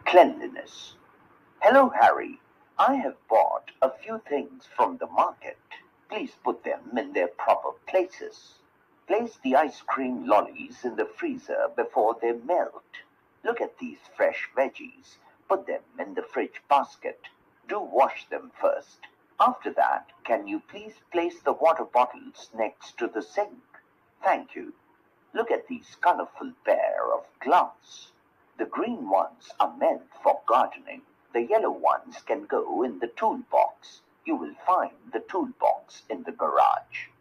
cleanliness. Hello, Harry. I have bought a few things from the market. Please put them in their proper places. Place the ice cream lollies in the freezer before they melt. Look at these fresh veggies. Put them in the fridge basket. Do wash them first. After that, can you please place the water bottles next to the sink? Thank you. Look at these colorful pair of gloves. The green ones are meant for gardening. The yellow ones can go in the toolbox. You will find the toolbox in the garage.